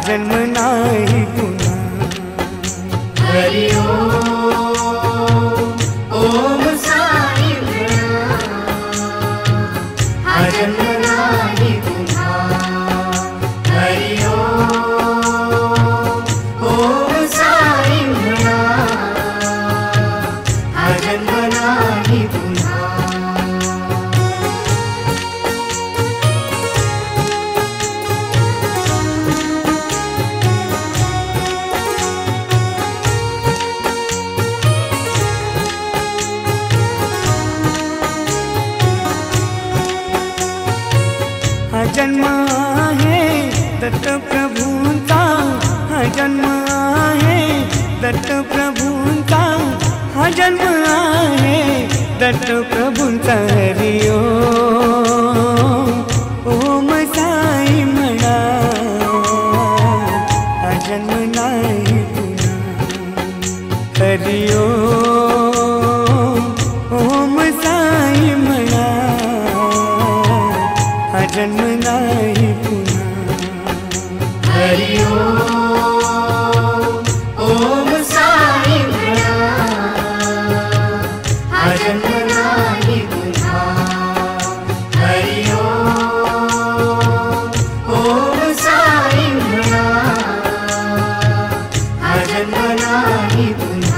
जन्म नाही पुन्हा। हरि ओम साई म्हणा, हा जन्म नाही पुन्हा। हरि ओम साई म्हणा, हा जन्म नाही पुन्हा। हा जन्म आहे दत्त प्रभूंचा, हा जन्म आहे दत्त प्रभूंचा, हा जन्म आहे दत्त प्रभूंचा। हरि ओम साई म्हणा, हा जन्म नाही पुन्हा। हरि ओम साई म्हणा, हा जन्म नाही पुन्हा। हरि ओम साई म्हणा, हा जन्म नाही पुन्हा। हरि ओम साई म्हणा, हा जन्म नाही पुन्हा।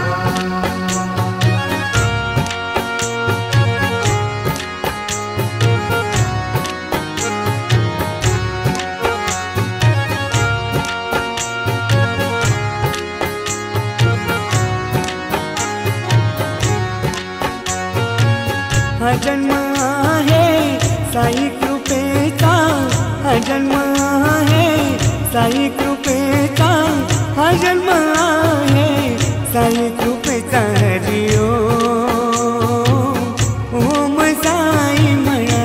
हा जन्म आहे साई कृपेचा, हा जन्म आहे साई कृपेचा, हा जन्म आहे साई कृपेचा। हरि ओम साई म्हणा,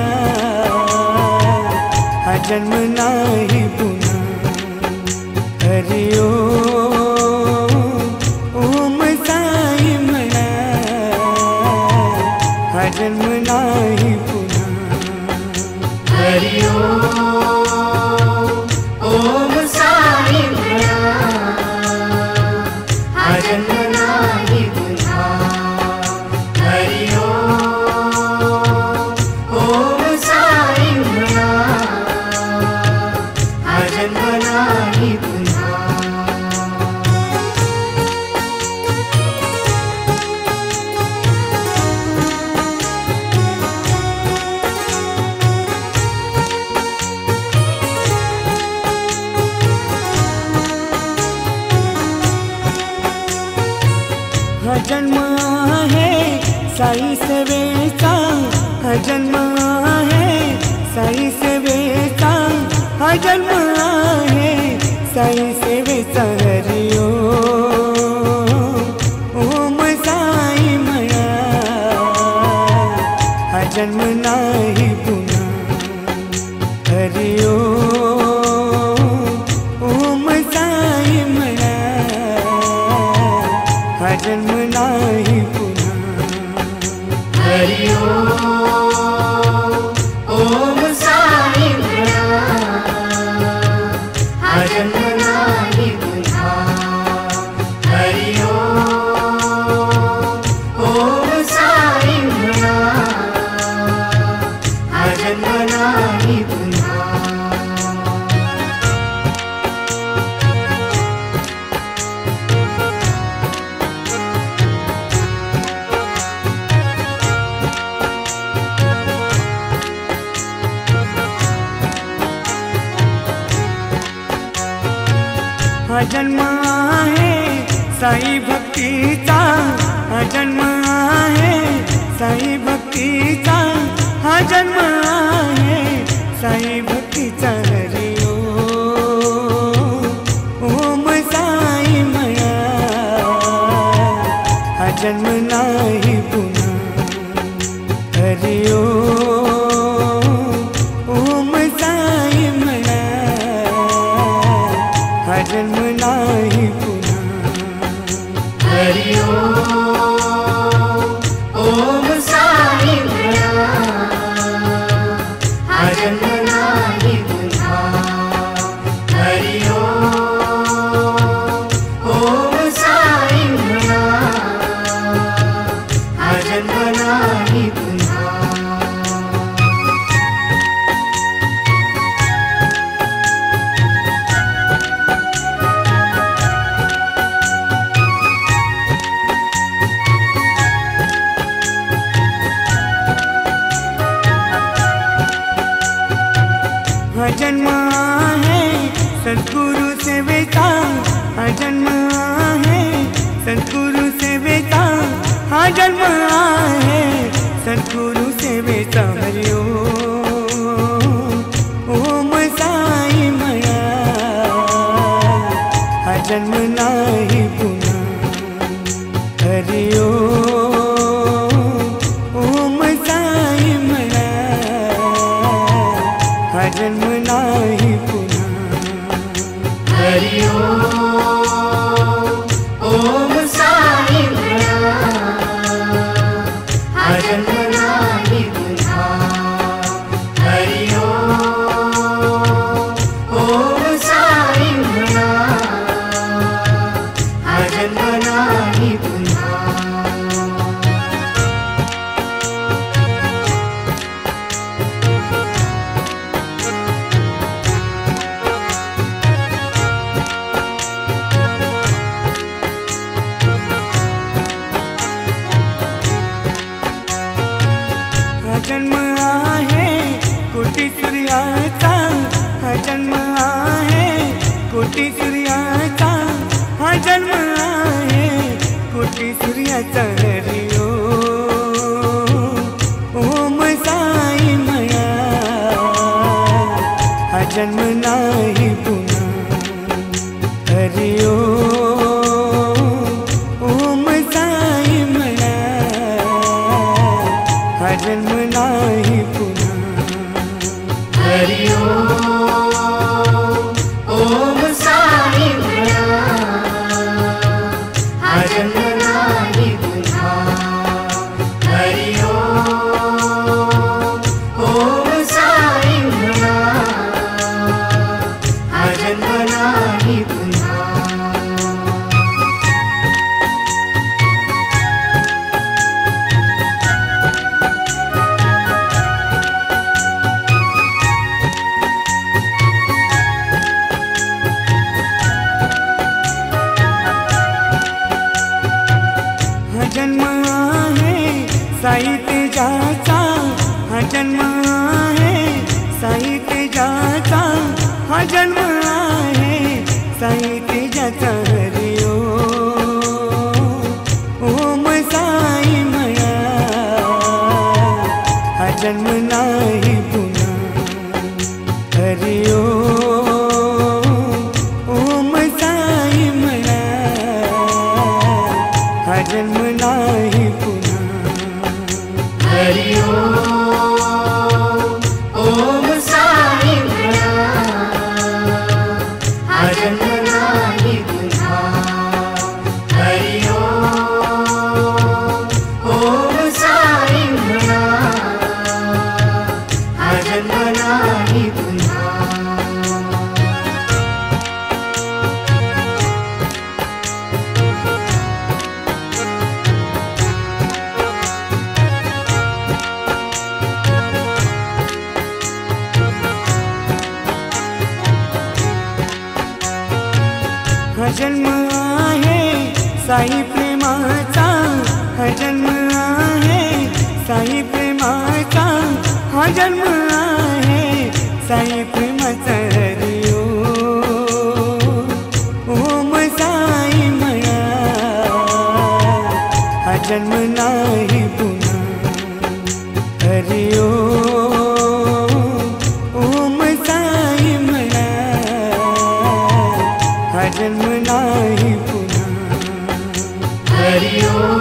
हा जन्म नाही पुन्हा। हरि ओम साई म्हणा, हा जन्म नाही पुन्हा। हरि ओम साई म्हणा, हा जन्म नाही पुन्हा। हरि ओम साई म्हणा, हा जन्म नाही पुन्हा। हा जन्म आहे साई सेवेचा, हा जन्म आहे साई सेवेचा, हा जन्म आहे साई सेवेचा। हरि ओम साई म्हणा, हा जन्म नाही पुन्हा। हरि ओम साई म्हणा, हा जन्म नाही पुन्हा। हरि ओम साई म्हणा, हा जन्म नाही पुन्हा। हरि ओम साई म्हणा, हा जन्म नाही पुन्हा। हा जन्म आहे साई भक्तीचा, हा जन्म आहे साई भक्तीचा, हा जन्म आहे साई भक्तीचा। हरि ओम साई म्हणा, हा जन्म नाही पुन्हा। हरि ओम साई म्हणा, हा जन्म नाही पुन्हा। हरि ओम साई म्हणा, जन्म आहे सद्गुरु सेवेचा, हा जन्म आहे सद्गुरु सेवेचा, हा जन्म आहे सद्गुरु सेवेचा. हरि ओम साई म्हणा, हा जन्म नाही पुन्हा. हरि ओम साई म्हणा, हा जन्म नाही पुन्हा. हरि ओम साई म्हणा, हा जन्म नाही पुन्हा. हरि ओम साई म्हणा, हा जन्म नाही पुन्हा. जन्म आहे कोटी सूर्याचा, हा जन्म आहे कोटी सूर्याचा, हा जन्म आहे कोटी सूर्याचा. हरि ओम साई म्हणा, हा जन्म नाही पुन्हा. हरि ओम साई म्हणा, हा जन्म नाही पुन्हा. हरि ओम साई म्हणा, हा जन्म नाही पुन्हा. हरि ओम साई म्हणा, हा जन्म नाही पुन्हा. जन्म आहे साई तेजाचा, हा जन्म आहे साई तेजाचा, हा जन्म आहे साई तेजाचा. हरि ओम साई म्हणा, हा जन्म नाही पुन्हा. हरि ओम साई म्हणा, हा जन्म नाही पुन्हा. हरि ओम साई म्हणा, हा जन्म नाही पुन्हा. हरि ओम साई म्हणा, हा जन्म नाही पुन्हा. हा जन्म आहे साई प्रेमाचा, हा जन्म आहे साई प्रेमाचा, हा जन्म आहे साई प्रेमाचा. हरि ओम साई म्हणा, हा जन्म नाही पुन्हा. हरि ओम साई म्हणा, हा जन्म नाही पुन्हा. हरि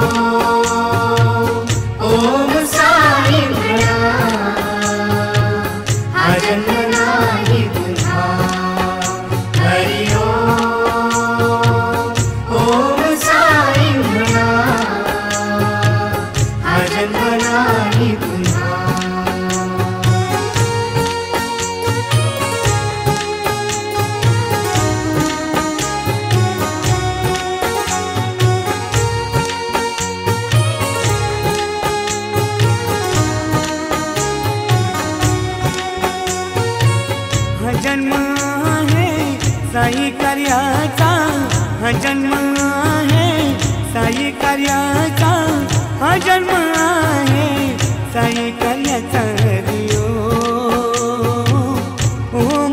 ओम साई म्हणा, हा जन्म नाही पुन्हा. हरि ओम साई म्हणा, हा जन्म नाही पुन्हा. जन्म आहे साई कार्याचा, हा जन्म आहे साई कार्याचा, हा जन्म आहे साई कार्याचा. हरि ओम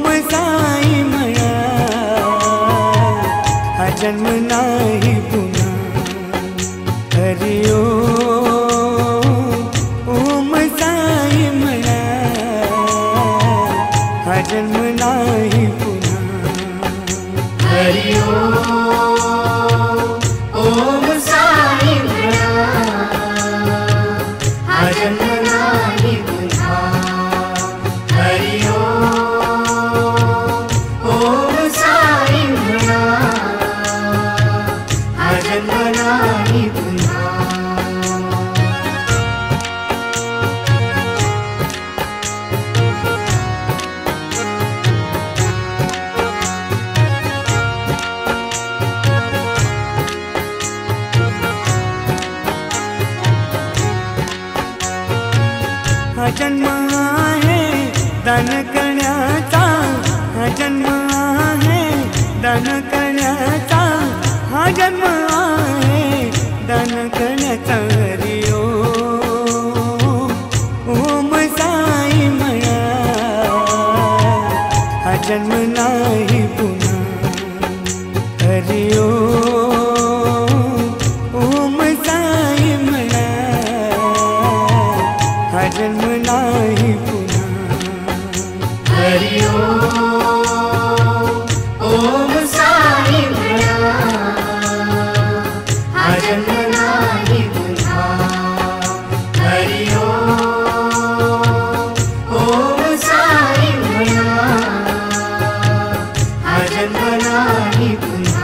दान करण्याचा हा जन्म आहे, दान करण्याचा हा जन्म आहे, दान करण्याचा हरी ओम साई म्हणा, हा जन्म नाही पुन्हा हरी ओम साई म्हणा, हा जन्म नाही पुन्हा हरि ओम साई म्हणा, हा जन्म नाही पुन्हा हरि ओम साई म्हणा, हा जन्म नाही पुन्हा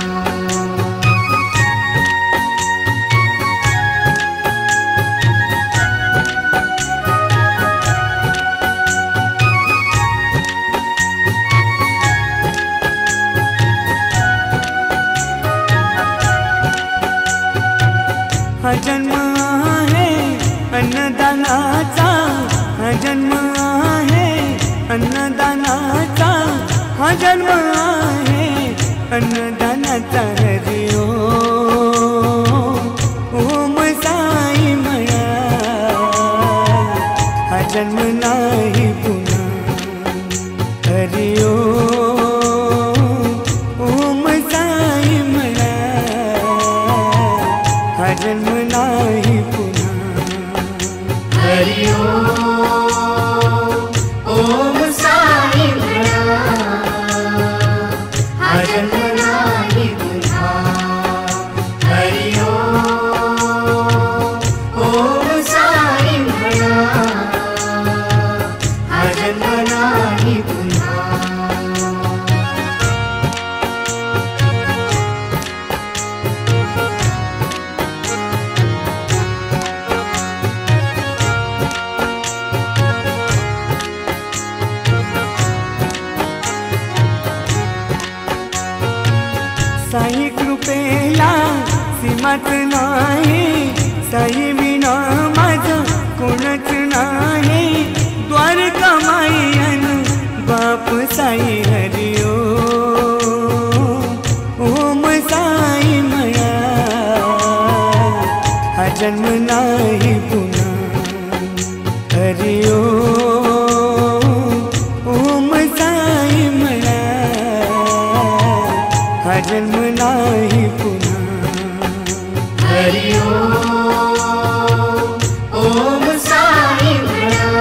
हा जन्म आहे अन्नदानाचा, हा जन्म आहे अन्नदानाचा, हा जन्म आहे अन्नदानाचा हरी ओम साई म्हणा, हा जन्म नाही पुन्हा हरी ओम साई म्हणा, हा जन्म नाही पुन्हा हरि ओम साई म्हणा, हा जन्म नाही पुन्हा हरि ओम साई म्हणा, हा जन्म नाही पुन्हा साई कृपेला सीमाच नाही, साई विना माझं कोणच नाही, द्वारका माई बाप साई हरी ओम साई म्हणा, हा जन्म नाही पुन्हा हरी ओम साई म्हणा, हा जन्म नाही पुन्हा हरि ओम साई म्हणा,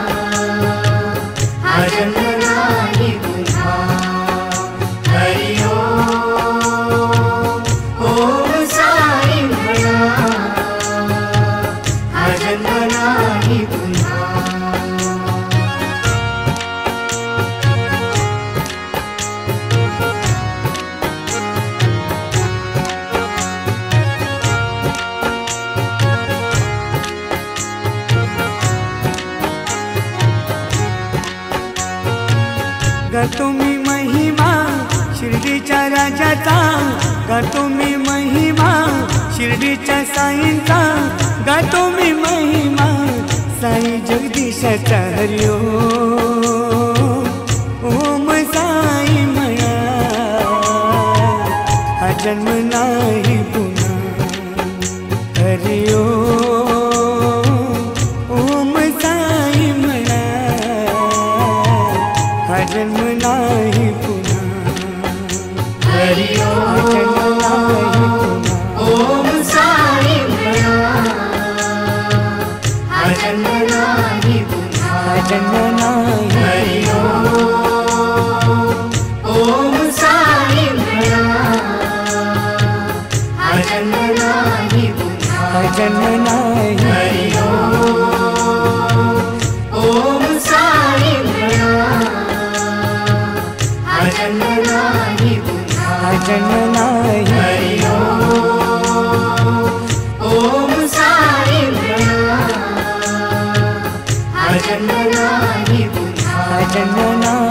हा जन्म नाही पुन्हा हरि ओम साई म्हणा, हा जन्म नाही पुन्हा गातो मी महिमा शिर्डीच्या राजाचा, गातो मी महिमा शिर्डीच्या साईंचा, गातो मी महिमा साई जगदीशाचा हरी ओम साई म्हणा, हा जन्म नाही पुन्हा हरी ओम साई म्हणा, हा जन्म नाही पुन्हा हरि ओम साई म्हणा, हा जन्म नाही पुन्हा हा जन्म नाही हरि ओम साई म्हणा, हा जन्म नाही पुन्हा हा जन्म नाही हरि ओम साई म्हणा, हा जन्म नाही पुन्हा हा जन्म नाही हरि ओम साई म्हणा, हा जन्म नाही पुन्हा हा जन्म नाही